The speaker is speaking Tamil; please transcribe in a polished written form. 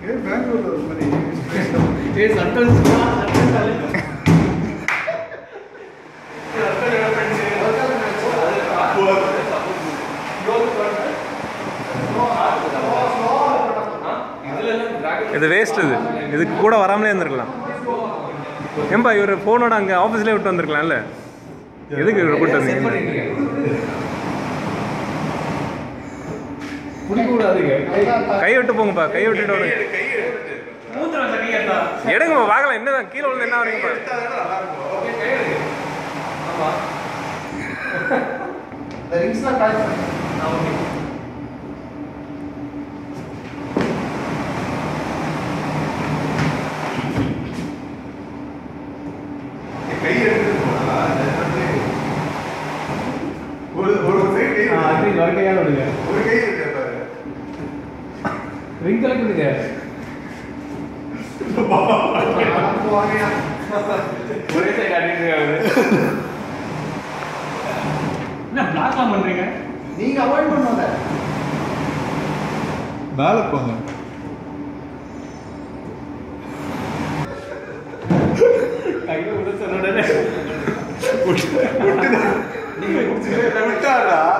பெங்களூர்ல ஒரு மாதிரி இது வேஸ்ட். இதுக்கு கூட வராமலே இருந்திருக்கலாம். ஏன்பா இவர் ஃபோனோட அங்கே ஆஃபீஸ்லேயே விட்டு வந்திருக்கலாம்ல, எதுக்கு இவர் கூப்பிட்டு வந்தீங்க? கை விட்டு போங்கப்பா, கை விட்டுட்டு எடுங்கப்பா, பார்க்கலாம் என்னதான் கீழே விழுந்து என்ன வரீங்கப்பா. நீங்க அவாய்ட் பண்ணாத மேல போங்க. கையில உடச்ச உடனே நீங்க விட்டாரா